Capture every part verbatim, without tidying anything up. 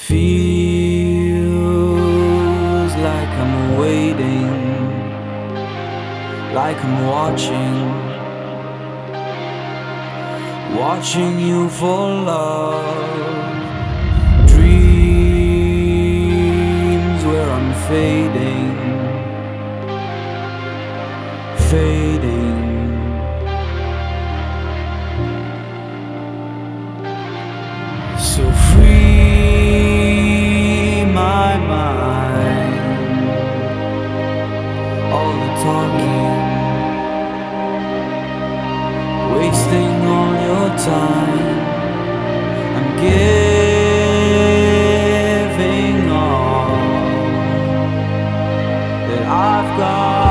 Feels like I'm waiting, like I'm watching, watching you for love. Dreams where I'm fading, fading. So free my mind, all the talking, wasting all your time. I'm giving all that I've got.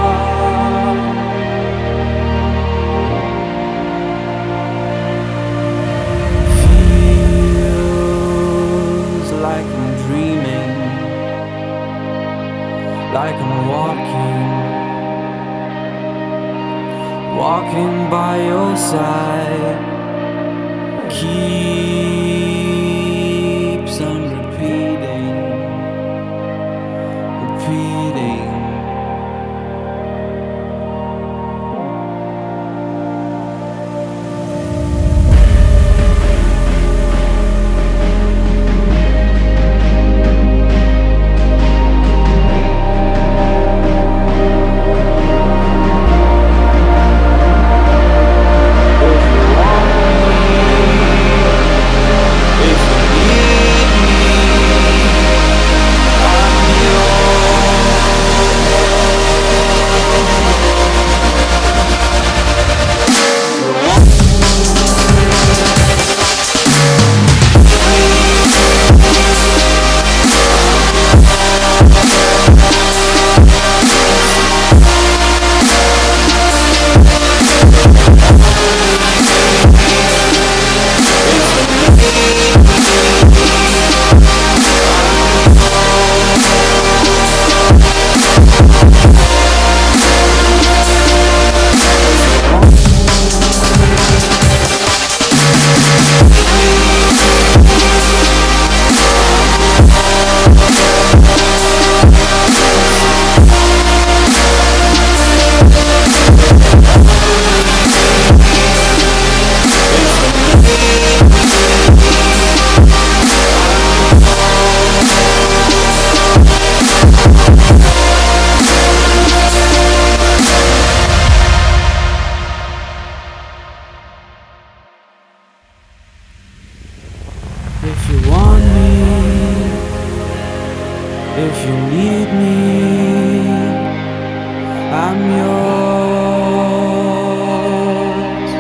Like I'm dreaming, like I'm walking, walking by your side. Keeps on repeating, repeating. If you want me, if you need me, I'm yours.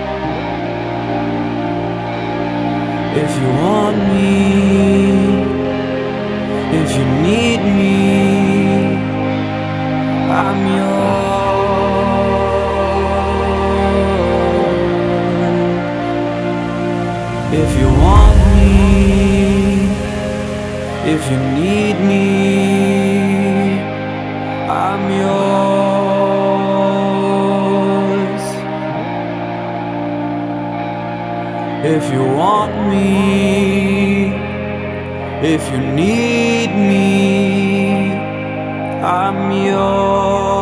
If you want me, if you need me, I'm yours. If you want me, if you need me, I'm yours. If you want me, if you need me, I'm yours.